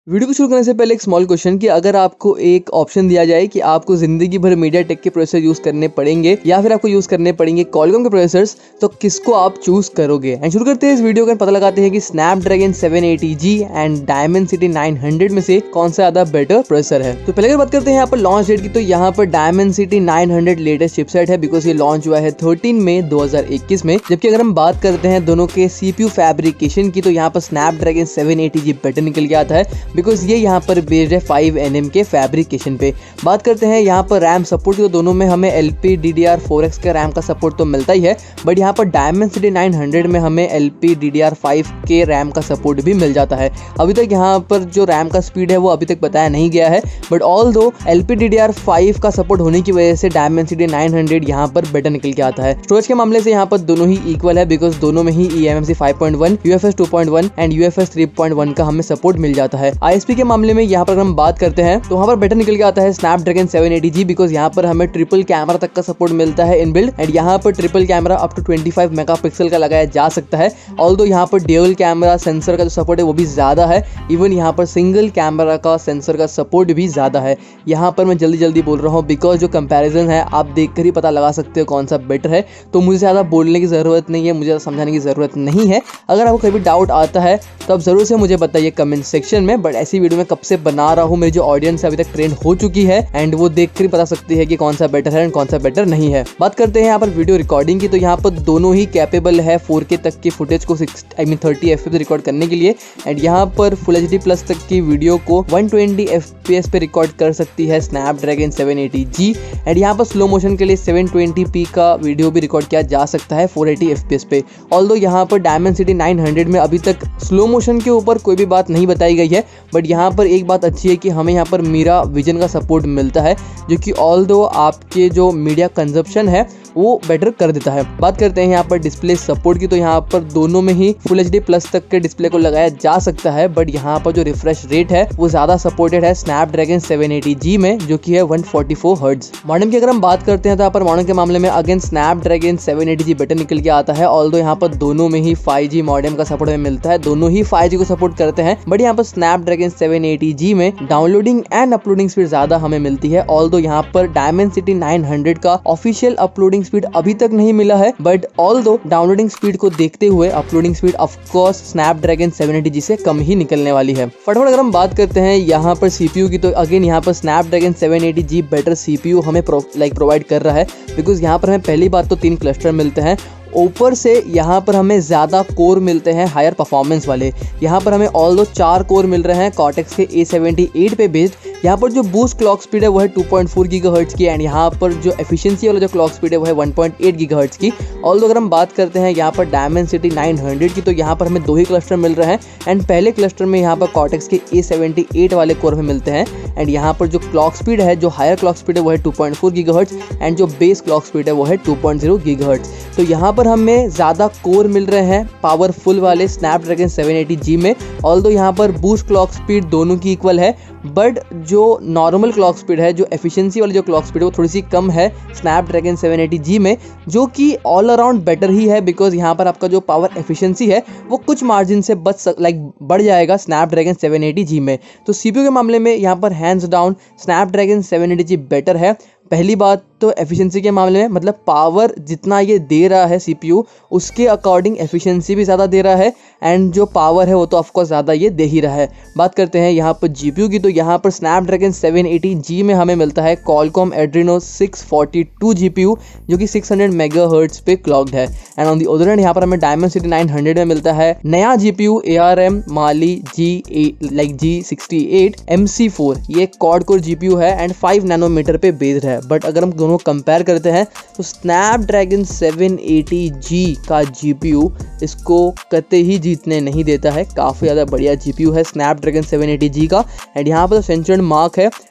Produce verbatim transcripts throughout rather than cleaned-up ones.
Video को शुरू करने से पहले एक स्मॉल क्वेश्चन कि अगर आपको एक ऑप्शन दिया जाए कि आपको जिंदगी भर मीडिया टेक के प्रोसेसर यूज करने पड़ेंगे या फिर आपको यूज करने पड़ेंगे क्वालकॉम के प्रोसेसर्स, तो किसको आप चूज करोगे। एंड शुरू करते हैं इस वीडियो का, पता लगाते हैं कि Snapdragon seven eighty G and Dimensity nine hundred में से कौन सा ज्यादा बेटर प्रोसेसर है। तो पहले अगर बात करते हैं यहाँ पर लॉन्च डेट की, तो यहाँ पर Dimensity nine hundred latest chipset है बिकॉज ये लॉन्च हुआ है थर्टीन मई दो हज़ार इक्कीस में। जबकि अगर हम बात करते हैं दोनों के सीपीयू फैब्रिकेशन की, तो यहाँ पर Snapdragon seven eighty G better निकल के आता है बिकॉज ये यहाँ पर बेस्ड है फाइव एन एम के फैब्रिकेशन पे। बात करते हैं यहाँ पर रैम सपोर्ट की, तो दोनों में हमें L P D D R four X का रैम का सपोर्ट तो मिलता ही है, बट यहाँ पर डायमेंसिटी नाइन हंड्रेड में हमें L P D D R five के रैम का सपोर्ट भी मिल जाता है। अभी तक यहाँ पर जो रैम का स्पीड है वो अभी तक बताया नहीं गया है, but although L P D D R five का सपोर्ट होने की वजह से डायमेंसिटी नाइन हंड्रेड यहाँ पर बेटर निकल के आता है। स्टोरेज के मामले से यहाँ पर दोनों ही इक्वल है बिकॉज दोनों में ही E M M C five point one, U F S two point one and U F S three point one का हमें सपोर्ट मिल जाता है। आई एस पी के मामले में यहाँ पर हम बात करते हैं तो वहाँ पर बेटर निकल के आता है Snapdragon seven eighty G because यहाँ पर हमें ट्रिपल कैमरा तक का सपोर्ट मिलता है इन बिल्ड, एंड यहाँ पर triple camera up to twenty five megapixel का लगाया जा सकता है। ऑल्दो यहाँ पर ड्यूअल कैमरा सेंसर का जो सपोर्ट है वो भी ज्यादा है, इवन यहाँ पर सिंगल कैमरा का सेंसर का सपोर्ट भी ज्यादा है। यहाँ पर मैं जल्दी जल्दी बोल रहा हूँ बिकॉज जो कंपैरिजन है आप देखकर ही पता लगा सकते हो कौन सा बेटर है, तो मुझे ज्यादा बोलने की जरूरत नहीं है, मुझे ज्यादा समझाने की जरूरत नहीं है। अगर आपको कभी डाउट आता है तो आप जरूर से मुझे बताइए कमेंट सेक्शन में, बट ऐसी वीडियो में कब से बना रहा हूँ, मेरी जो ऑडियंस अभी तक ट्रेंड हो चुकी है एंड वो देखकर ही बता सकती है कि कौन सा बेटर है एंड कौन सा बेटर नहीं है। बात करते हैं यहाँ पर वीडियो रिकॉर्डिंग की, तो यहाँ पर दोनों ही कैपेबल है फोर के तक की फुटेज को I mean thirty F P S record करने के लिए, एंड यहाँ पर फुल एच डी प्लस तक की वीडियो को one twenty F P S पे रिकॉर्ड कर सकती है Snapdragon seven eighty G, and यहाँ पर स्लो मोशन के लिए सेवन ट्वेंटी पी का वीडियो भी रिकॉर्ड किया जा सकता है four eighty F P S पे। ऑल्दो यहाँ पर डायमेंसिटी नाइन हंड्रेड में अभी तक स्लो मोशन के ऊपर कोई भी बात नहीं बताई गई है, बट यहाँ पर एक बात अच्छी है कि हमें यहाँ पर मीरा विजन का सपोर्ट मिलता है जो कि ऑल्दो आपके जो मीडिया कंजप्शन है वो बेटर कर देता है। बात करते हैं यहाँ पर डिस्प्ले सपोर्ट की, तो यहाँ पर दोनों में ही फुल एच डी प्लस तक के डिस्प्ले को लगाया जा सकता है, बट यहाँ पर जो रिफ्रेश रेट है वो ज्यादा सपोर्टेड है स्नैपड्रैगन सेवन एटी जी में जो कि है one forty four hertz. Modem की अगर हम बात करते हैं तो यहाँ पर मॉडेम के मामले में again Snapdragon seven eighty G better निकल के आता है। ऑल्दो यहाँ पर दोनों में ही फाइव जी मॉडेम का सपोर्ट हमें मिलता है, दोनों ही फाइव जी को सपोर्ट करते हैं, बट यहाँ पर स्नैपड्रैगन सेवन एटी जी में डाउनलोडिंग एंड अपलोडिंग स्पीड ज्यादा हमें मिलती है। ऑल्दो यहाँ पर डायमेंसिटी नाइन हंड्रेड का ऑफिशियल अपलोडिंग स्पीड अभी तक नहीं मिला है, बट ऑल्दो डाउनलोडिंग स्पीड को देखते हुए uploading speed of course Snapdragon seven eighty G से कम ही निकलने वाली है। फटाफट अगर हम बात करते हैं यहाँ पर सीपीयू की, तो अगेन यहाँ पर Snapdragon seven eighty G better CPU हमें प्रो, लाइक प्रोवाइड कर रहा है बिकॉज यहाँ पर हमें पहली बात तो तीन क्लस्टर मिलते हैं, ऊपर से यहाँ पर हमें ज़्यादा कोर मिलते हैं हायर परफॉर्मेंस वाले। यहाँ पर हमें ऑल दो चार कोर मिल रहे हैं कॉर्टेक्स के ए सेवेंटी एट पे बेस्ड। यहाँ पर जो बूस्ट क्लॉक स्पीड है वो है टू पॉइंट फोर गीगाहर्ट्ज़ की, एंड यहाँ पर जो एफिशिएंसी वाला जो क्लॉक स्पीड है वो है वन पॉइंट एट गीगाहर्ट्ज़ की। ऑल दो अगर हम बात करते हैं यहाँ पर डायमेंसिटी नाइन हंड्रेड की, तो यहाँ पर हमें दो ही क्लस्टर मिल रहे हैं, एंड पहले क्लस्टर में यहाँ पर कॉर्टेक्स के ए सेवेंटी एट वाले कोर में मिलते हैं, एंड यहाँ पर जो क्लॉक स्पीड है, जो हायर क्लॉक स्पीड है वो है two point four gigahertz, and जो बेस क्लॉक स्पीड है वो है टू पॉइंट ज़ीरो गीगाहर्ट्ज़। तो यहाँ पर हमें ज़्यादा कोर मिल रहे हैं पावरफुल वाले स्नैपड्रैगन सेवन एटी जी में। ऑल्दो यहाँ पर बूस्ट क्लॉक स्पीड दोनों की इक्वल है, बट जो नॉर्मल क्लॉक स्पीड है, जो एफिशिएंसी वाली जो क्लॉक स्पीड है वो थोड़ी सी कम है स्नैपड्रैगन सेवन एटी जी में, जो कि ऑल अराउंड बेटर ही है बिकॉज यहाँ पर आपका जो पावर एफिशिएंसी है वो कुछ मार्जिन से बच लाइक बढ़ जाएगा स्नैपड्रैगन सेवन एटी जी में। तो सीपीयू के मामले में यहाँ पर hands down Snapdragon seven eighty G better है। पहली बात तो एफिशिएंसी के मामले में, मतलब पावर जितना ये दे रहा है सीपीयू उसके अकॉर्डिंग एफिशिएंसी भी ज़्यादा दे रहा है, एंड जो पावर है वो तो ऑफकोर्स ज़्यादा ये दे ही रहा है। बात करते हैं यहाँ पर जीपीयू की, तो यहाँ पर स्नैपड्रैगन सेवन एटी जी में हमें मिलता है Qualcomm Adreno six forty two GPU जो कि सिक्स हंड्रेड मेगाहर्ट्ज पे क्लॉक्ड है, and on the other hand यहाँ पर हमें डायमेंसिटी नाइन हंड्रेड में मिलता है नया GPU A R M Mali G like G sixty eight M C four. ये क्वाड कोर जीपीयू है एंड फाइव नैनोमीटर पे बेस्ड है, बट अगर हम दोनों कंपेयर करते हैं तो स्नैपड्रैगन सेवन एटी जी का जीपीयू इसको कते ही जीतने नहीं देता है। काफ़ी ज़्यादा बढ़िया जीपीयू है स्नैपड्रैगन सेवन एटी जी का, एंड यहाँ पर सेंचुरन मार्क है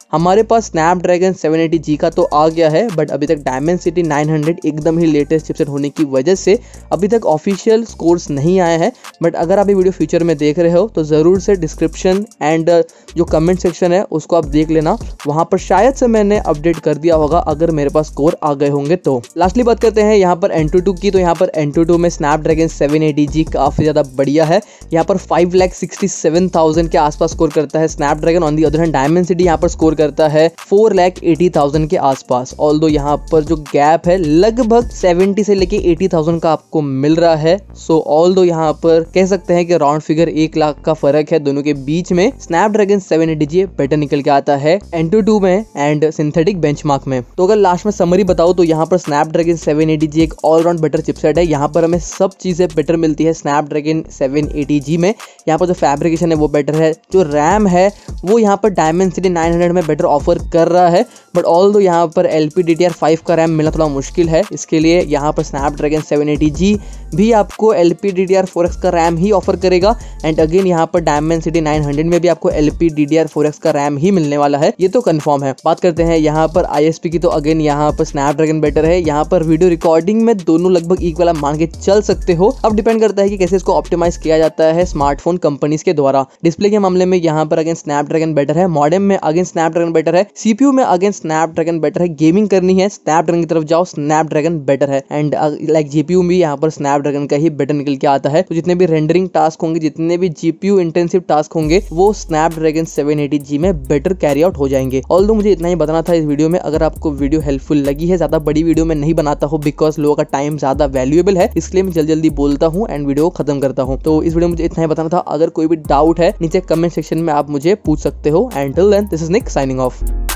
हमारे पास स्नैपड्रैगन सेवन एटी जी का तो आ गया है, बट अभी तक डायमेंसिटी नाइन हंड्रेड एकदम ही लेटेस्ट चिपसेट होने की वजह से अभी तक ऑफिशियल स्कोर्स नहीं आए हैं। बट अगर आप ये वीडियो फ्यूचर में देख रहे हो तो जरूर से डिस्क्रिप्शन एंड जो कमेंट सेक्शन है उसको आप देख लेना, वहां पर शायद से मैंने अपडेट कर दिया होगा अगर मेरे पास स्कोर आ गए होंगे तो। लास्टली बात करते हैं यहाँ पर एन टू टू की, तो यहाँ पर एन टू टू में स्नैपड्रैगन सेवन एटी जी काफी ज्यादा बढ़िया है। यहाँ पर five lakh sixty seven thousand के आसपास स्कोर करता है Snapdragon. On the other hand Dimensity यहाँ पर स्कोर करता है फोर लाख एटी थाउजेंड के आसपास। ऑल्दो यहाँ पर जो गैप है लगभग सेवेंटी से लेके एटी थाउजेंड का आपको मिल रहा है। सो ऑल्दो यहाँ पर कह सकते हैं कि राउंड फिगर एक लाख का फर्क है दोनों के बीच में। Snapdragon seven eighty G better निकल के आता है एन टू टू में एंड सिंथेटिक बेंचमार्क में। तो अगर लास्ट में समरी बताओ तो यहाँ पर स्नैपड्रैगन सेवन एटी जी एक ऑलराउंड बेटर चिपसेट है। यहाँ पर हमें सब चीजें बेटर मिलती है स्नैपड्रैगन सेवन एटी जी में। यहाँ पर जो फैब्रिकेशन है वो बेटर है, जो रैम है वो यहाँ पर डायमेंसिटी नाइन हंड्रेड में बेटर ऑफर कर रहा है। बट ऑल दो यहाँ पर L P D D R five का रैम मिलना थोड़ा मुश्किल है, इसके लिए यहाँ पर स्नैपड्रैगन सेवन एटी जी भी आपको L P D D R four X का रैम ही ऑफर करेगा। एंड अगेन यहाँ पर डायमेंसिटी नाइन हंड्रेड में भी आपको L P D D R four X का रैम ही मिलने वाला है, ये तो कंफर्म है। बात करते हैं यहाँ पर आई एस पी की, तो अगेन यहाँ पर स्नैपड्रैगन बेटर है। यहाँ पर वीडियो रिकॉर्डिंग में दोनों लगभग इक्वल आप मान के चल सकते हो। अब डिपेंड करता है कि कैसे इसको ऑप्टिमाइज किया जाता है स्मार्टफोन कंपनीज के द्वारा। डिस्प्ले के मामले में यहाँ पर अगेन स्नैपड्रैगन बेटर है, मॉडेम में अगेन स्नैपड्रैगन बेटर है, सीपीयू में अगेन स्नैपड्रैगन बेटर है। गेमिंग करनी है स्नैपड्रैगन की तरफ जाओ, स्नैपड्रैगन बेटर है। एंड लाइक जीपीयू भी यहाँ पर स्नैपड्रैगन का ही बेटर निकल के आता है। तो जितने भी रेंडरिंग टास्क होंगे, जितने भी जीपीयू इंटेंसिव टास्क होंगे, वो स्नैपड्रैगन सेवन एटी जी में बेटर कैरी आउट हो जाएंगे। ऑल्दो मुझे इतना ही बताना था इस वीडियो में। अगर आपको वीडियो हेल्पफुल लगी है, ज्यादा बड़ी वीडियो में नहीं बनाता हूँ बिकॉज लोगों का टाइम ज्यादा वैल्यूएबल है, इसलिए मैं जल्दी जल्दी बोलता हूँ एंड वीडियो को खत्म करता हूँ। तो इस वीडियो में मुझे इतना ही बताना था। अगर कोई भी डाउट है नीचे कमेंट सेक्शन में आप मुझे पूछ सकते हो। And till then this is Nick signing of.